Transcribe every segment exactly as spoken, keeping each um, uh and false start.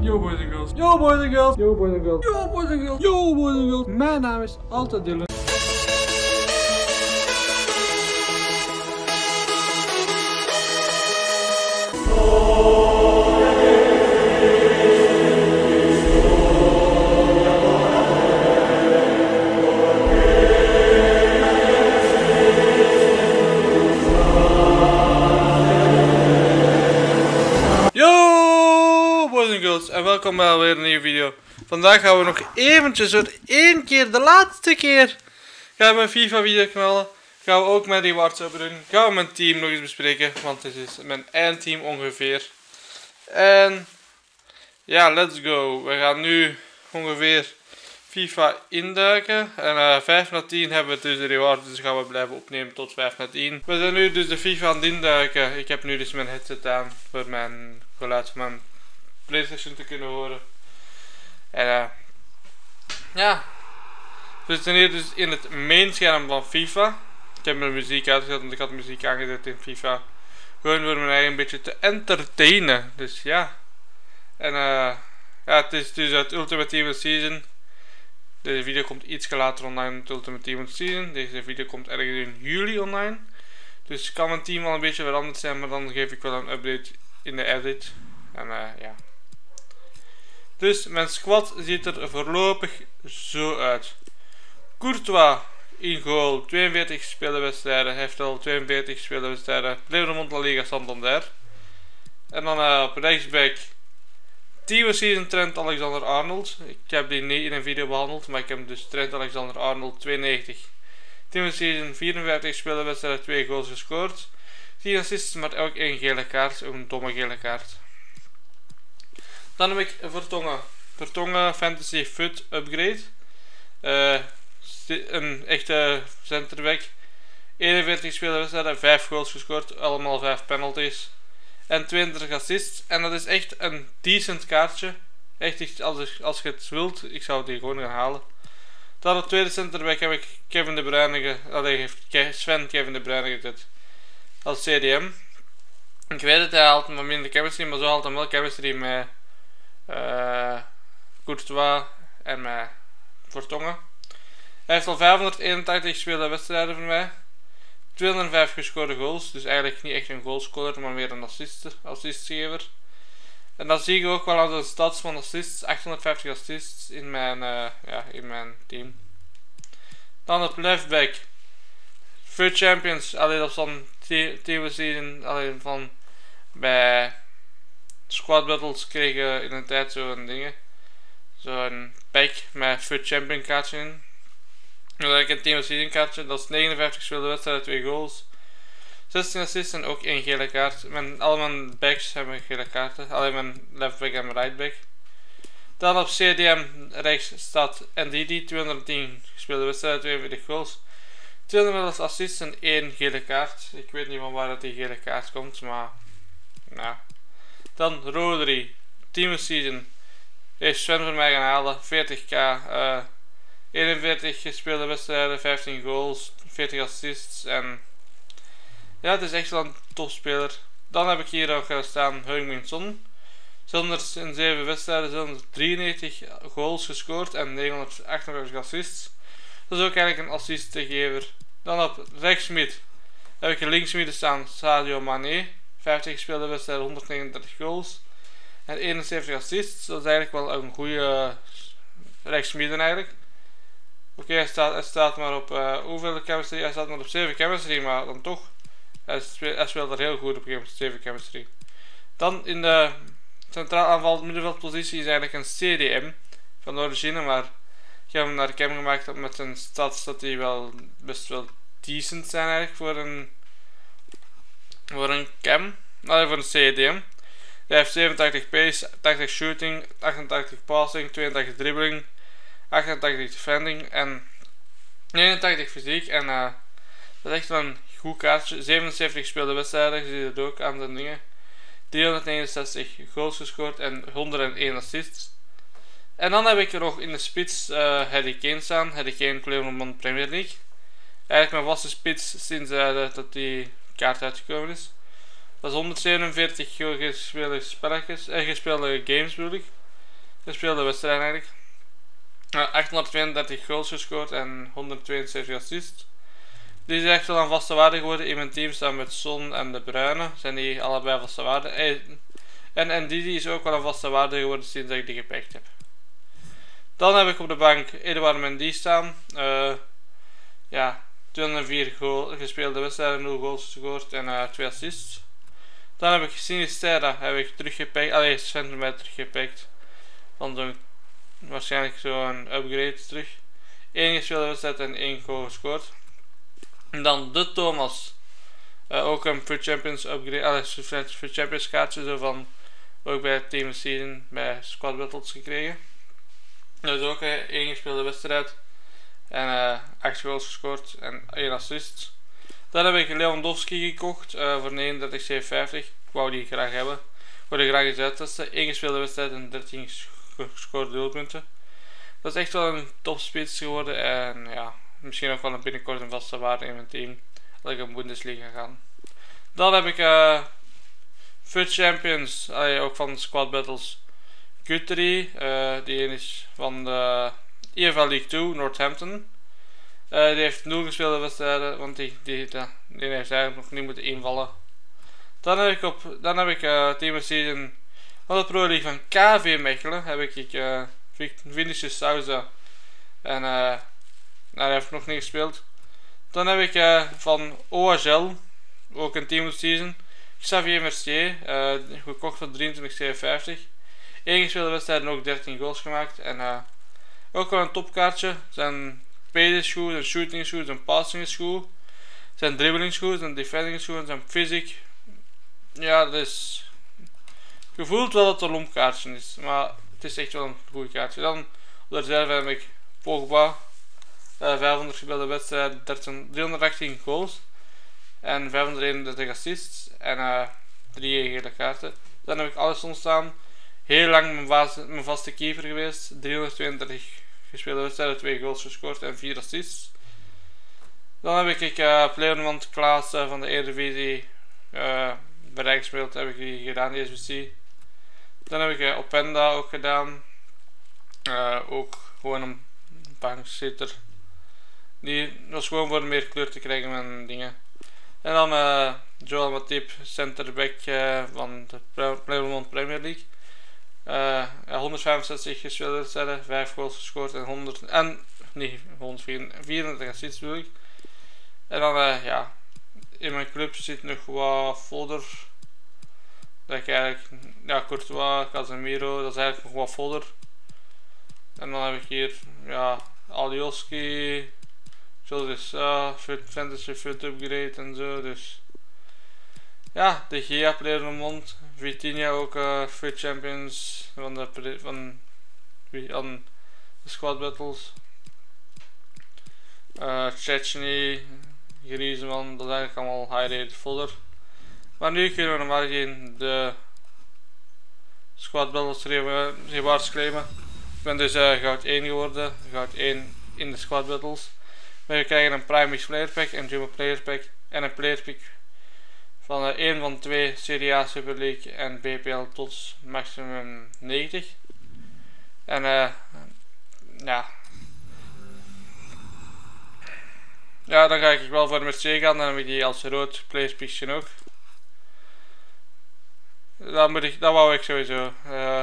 Yo boys and girls. Yo boys and girls. Yo boys and girls. Yo boys and girls. Yo boys and girls. Mijn naam is altijd Dylan. En welkom bij alweer een nieuwe video. Vandaag gaan we nog eventjes, voor één keer, de laatste keer, gaan we een FIFA video knallen. Gaan we ook mijn rewards op doen. Gaan we mijn team nog eens bespreken, want dit is mijn eindteam ongeveer. En ja, let's go. We gaan nu ongeveer FIFA induiken. En uh, vijf na tien hebben we dus de rewards, dus gaan we blijven opnemen tot vijf na tien. We zijn nu dus de FIFA aan het induiken. Ik heb nu dus mijn headset aan voor mijn geluid van mijn PlayStation te kunnen horen. En uh, ja, we zitten hier dus in het main scherm van FIFA. Ik heb mijn muziek uitgezet, want ik had muziek aangezet in FIFA. Gewoon voor mijn eigen een beetje te entertainen. Dus ja. En uh, ja, het is dus het Ultimate Team Season. Deze video komt iets later online, het Ultimate Team Season. Deze video komt ergens in juli online. Dus kan mijn team al een beetje veranderd zijn, maar dan geef ik wel een update in de edit. En uh, ja. Dus mijn squad ziet er voorlopig zo uit. Courtois in goal, tweeënveertig gespeelde wedstrijden. Hij heeft al tweeënveertig gespeelde wedstrijden. Clermont La Liga Santander. En dan uh, op rechtsback Team Season Trent Alexander-Arnold. Ik heb die niet in een video behandeld, maar ik heb dus Trent Alexander-Arnold tweeënnegentig. Team Season vierenvijftig gespeelde wedstrijden, twee goals gescoord. tien assists, maar ook één gele kaart, ook een domme gele kaart. Dan heb ik Vertongen. Vertongen Fantasy Foot Upgrade. Uh, een echte centerback. eenenveertig gespeelde wedstrijden, vijf goals gescoord, allemaal vijf penalties. En tweeëndertig assists. En dat is echt een decent kaartje. Echt, als, als je het wilt, ik zou die gewoon gaan halen. Dan op tweede centerback heb ik Kevin De Bruyne. Allee, heeft Sven Kevin De Bruyne gezet. Als C D M. Ik weet het, hij haalt maar minder chemistry, maar zo haalt hij wel chemistry met Uh, Courtois en met Vertongen. Hij heeft al vijfhonderdeenentachtig gespeelde wedstrijden voor mij. tweehonderdvijf gescoorde goals. Dus eigenlijk niet echt een goalscorer, maar meer een assist, assistgever. En dat zie ik ook wel aan de stats van assists. achthonderdvijftig assists in mijn, uh, ja, in mijn team. Dan op leftback. Foot Champions. Alleen dat is dan team season. Alleen van bij Squad Battles kregen in een tijd zo'n dingen. Zo'n pack met Foot Champion kaartje in. Dan heb ik een Team Season kaartje. Dat is negenenvijftig gespeelde wedstrijden, twee goals. zestien assists en ook één gele kaart. Mijn, al mijn backs hebben gele kaarten. Alleen mijn left back en mijn right back. Dan op C D M rechts staat N D D. tweehonderdtien gespeelde wedstrijden, tweeënveertig goals. tweehonderd assists en één gele kaart. Ik weet niet van waar dat die gele kaart komt, maar nou. Dan Rodri, Team Season, heeft Sven voor mij gaan halen, veertig k, uh, eenenveertig gespeelde wedstrijden, vijftien goals, veertig assists en ja, het is echt wel een topspeler. Dan heb ik hier nog staan Heung-min Son, zeshonderdzeven wedstrijden, zeshonderddrieënnegentig goals gescoord en negenhonderdachtenvijftig assists. Dat is ook eigenlijk een assistgever. Dan op rechtsmid heb ik linksmidden staan Sadio Mané. vijftig gespeelde wedstrijden, honderdnegenendertig goals en eenenzeventig assists. Dat is eigenlijk wel een goede rechtsmidden eigenlijk. Oké, okay, hij, staat, hij staat maar op uh, hoeveel chemistry? Hij staat maar op zeven chemistry, maar dan toch. Hij speelt, hij speelt er heel goed op zeven chemistry. Dan in de centraal aanval middenveldpositie is eigenlijk een C D M van de origine, maar ik heb hem naar de cam gemaakt met zijn stats dat die wel best wel decent zijn eigenlijk voor een voor een cam, nou voor een C D M. Hij heeft zevenentachtig pace, tachtig shooting, achtentachtig passing, tweeëntachtig dribbling, achtentachtig defending en negenentachtig fysiek. En uh, dat is echt wel een goed kaartje. zevenenzeventig gespeelde wedstrijden, je ziet het ook aan de dingen. driehonderdnegenenzestig goals gescoord en honderdéén assists. En dan heb ik er nog in de spits uh, Harry Kane staan, Harry Kane Clermont Premier League. Eigenlijk mijn vaste spits sinds uh, dat die kaart uitgekomen is. Dat is honderdzevenenveertig gespeelde spelletjes, eh, gespeelde games bedoel ik. gespeelde wedstrijd eigenlijk. Uh, achthonderdtweeëndertig goals gescoord en honderdtweeënzeventig assists. Die is echt wel een vaste waarde geworden in mijn team, staan met Son en De Bruyne. Zijn die allebei vaste waarde. En, en Didi is ook wel een vaste waarde geworden sinds ik die gepakt heb. Dan heb ik op de bank Edouard Mendy staan. Uh, ja, tweehonderdvier goal, gespeelde wedstrijden, nul goals gescoord en uh, twee assists. Dan heb ik Sinisterra heb ik teruggepakt, allee, centrum bij teruggepakt. Van zo'n, waarschijnlijk zo'n upgrade terug. één gespeelde wedstrijd en één goal gescoord. En dan de Thomas. Uh, ook een Foot Champions upgrade, allee, Foot Champions kaartje zo van, ook bij het Team Season bij Squad Battles gekregen. Dus ook uh, één gespeelde wedstrijd. En uh, acht goals gescoord en één assist. Dan heb ik Lewandowski gekocht uh, voor negenendertig zevenenvijftig. Ik wou die graag hebben. Ik wou die graag eens uittesten. één gespeelde wedstrijd en dertien gescoorde doelpunten. Dat is echt wel een topspits geworden. En ja, misschien ook wel een binnenkort een vaste waarde in mijn team. Als ik een Bundesliga ga. Dan heb ik uh, Foot Champions. Allee, ook van Squad Battles. Guthrie. Uh, die is van de E F L League twee, Northampton. Uh, die heeft nul gespeelde wedstrijden, want die, die, die, die heeft eigenlijk nog niet moeten invallen. Dan heb ik op, dan heb ik uh, Team Season van de Pro League van K V Mechelen. Heb ik uh, Vinicius Souza. En uh, nou, hij heeft nog niet gespeeld. Dan heb ik uh, van O H L, ook een Team Season, Xavier Mercier, uh, gekocht voor drieëntwintig zevenenvijftig. één gespeelde wedstrijd en ook dertien goals gemaakt. En uh, ook wel een topkaartje. Zijn pace is goed, zijn shooting is goed, zijn passing is goed. Zijn dribbling is goed, zijn defending is goed, zijn fysiek. Ja, dus je voelt wel dat het een lompkaartje is, maar het is echt wel een goed kaartje. Dan op de reserve heb ik Pogba, uh, vijfhonderd gespeelde wedstrijden, driehonderdachttien goals en vijfhonderdeenendertig assists en uh, drie gele kaarten. Dan heb ik Alisson staan, heel lang mijn, vaste, mijn vaste keeper geweest, driehonderdtweeëndertig gespeelde wedstrijden, twee goals gescoord en vier assists. Dan heb ik uh, Pleurmond Klaas uh, van de Eredivisie uh, bereik gespeeld, heb ik die gedaan, die S B C. Dan heb ik uh, Openda ook gedaan. Uh, ook gewoon een bankzitter. Die was gewoon voor meer kleur te krijgen met dingen. En dan uh, Joel Matip, centerback uh, van de Pleurmond Premier League. Uh, honderdvijfenzestig gespeelde wedstrijden, vijf goals gescoord en honderd en nee, honderdvierendertig assists bedoel ik. En dan uh, ja, in mijn club zit nog wat folder. Dat ik eigenlijk, ja, Courtois, Casemiro, dat is eigenlijk nog wat folder. En dan heb ik hier, ja, Alioski, zoals uh, Fantasy Foot Upgrade en zo, dus. Ja, de Gea player van Mond, Vitinha ook uh, Foot Champions van de, van, van de Squad Battles. Uh, Chechny, Griezmann, dat is eigenlijk allemaal high-rated folder. Maar nu kunnen we normaal geen de Squad Battles rewards claimen. Ik ben dus uh, goud één geworden, goud één in de Squad Battles. Maar we krijgen een Prime Mix Player Pack, een Jumbo Player Pack en een Player Pack van uh, één van twee Serie A Super League en B P L tot maximum negentig. En uh, ja. Ja, dan ga ik wel voor met C gaan, dan heb ik die als rood Player Pack ook. Dat, moet ik, dat wou ik sowieso. Uh,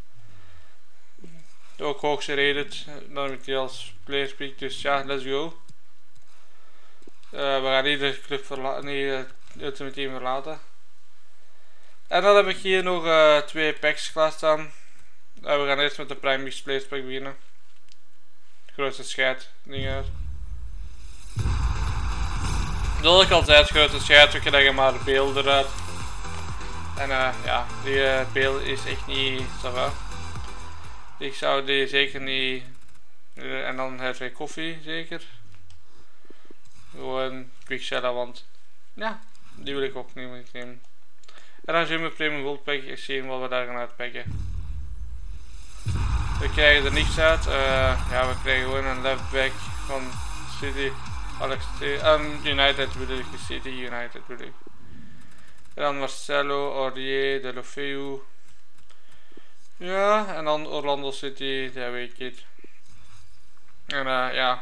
ook hoogste rated. Dan heb ik die als Player Pack, dus ja, let's go. Uh, we gaan niet de club verlaten, niet het Ultimate Team verlaten. En dan heb ik hier nog uh, twee packs klaarstaan. Uh, we gaan eerst met de Prime Mix Player Pack beginnen. Grootste scheid, dingen. Zoals ik al zei, het grootste scheid, we krijgen maar beelden eruit. En uh, ja, die uh, beeld is echt niet zo va. Ik zou die zeker niet. Uh, en dan Hervé Koffie zeker. Gewoon Quickshella, want ja, die wil ik ook niet nemen. En dan zien we Premium Gold Pack, ik zie wat we daar gaan uitpakken. We krijgen er niets uit. Uh, ja, we krijgen gewoon een left back van City. Alex um, United bedoel ik, City United bedoel ik. En dan Marcelo, Aurier, Deulofeu. Ja, en dan Orlando City, dat weet ik niet. En uh, ja.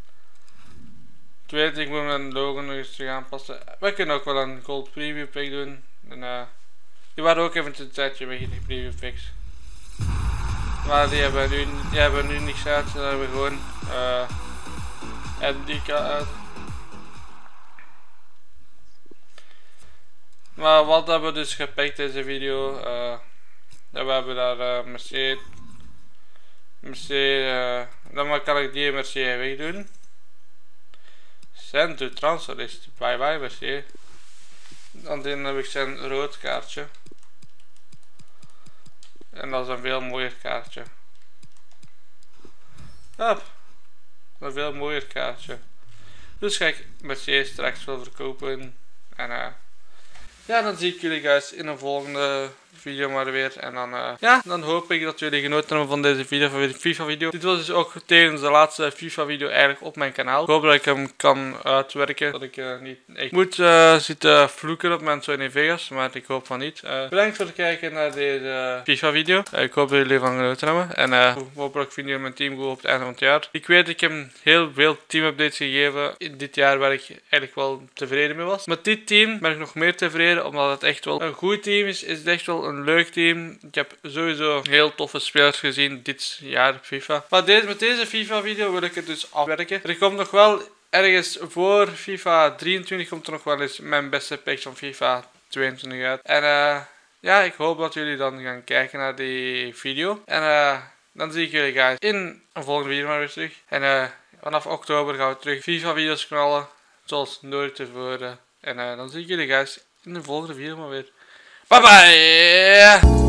Ik weet, ik moet mijn logo nog eens terug aanpassen. We kunnen ook wel een gold preview pick doen. En, uh, die waren ook even een tijdje weg, die preview picks. Maar die hebben nu, die hebben nu niks uit. Dan hebben we gewoon uh, en die uit. Maar wat hebben we dus gepikt deze video? Uh, we hebben daar uh, Mercedes. Mercedes. Uh, dan kan ik die Mercedes wegdoen. Send to transfer is bye bye Mercedes. Dan heb ik zijn rood kaartje. En dat is een veel mooier kaartje. Hop. Een veel mooier kaartje. Dus ga ik Mercedes straks wel verkopen. En uh, ja, dan zie ik jullie guys in een volgende video maar weer. En dan, uh, ja, dan hoop ik dat jullie genoten hebben van deze video, van de FIFA video. Dit was dus ook tevens de laatste FIFA video eigenlijk op mijn kanaal. Ik hoop dat ik hem kan uitwerken. Dat ik uh, niet echt moet uh, zitten vloeken op mijn Sony Vegas. Maar ik hoop van niet. Uh, bedankt voor het kijken naar deze FIFA video. Uh, ik hoop dat jullie ervan genoten hebben. En uh, hopelijk vinden jullie mijn team goed op het einde van het jaar. Ik weet, ik heb heel veel team updates gegeven in dit jaar waar ik eigenlijk wel tevreden mee was. Met dit team ben ik nog meer tevreden, omdat het echt wel een goed team is. Is het echt wel een leuk team. Ik heb sowieso heel toffe spelers gezien dit jaar op FIFA. Maar deze, met deze FIFA video wil ik het dus afwerken. Er komt nog wel ergens voor FIFA drieëntwintig komt er nog wel eens mijn beste pick van FIFA tweeëntwintig uit. En uh, ja, ik hoop dat jullie dan gaan kijken naar die video. En uh, dan zie ik jullie guys in een volgende video maar weer terug. En uh, vanaf oktober gaan we terug FIFA video's knallen. Zoals nooit tevoren. En uh, dan zie ik jullie guys in de volgende video maar weer. Bye bye!